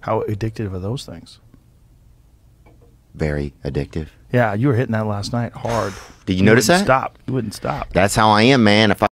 How addictive are those things? Very addictive. Yeah, you were hitting that last night hard. Did you notice that? Stop. You wouldn't stop. That's how I am, man. If I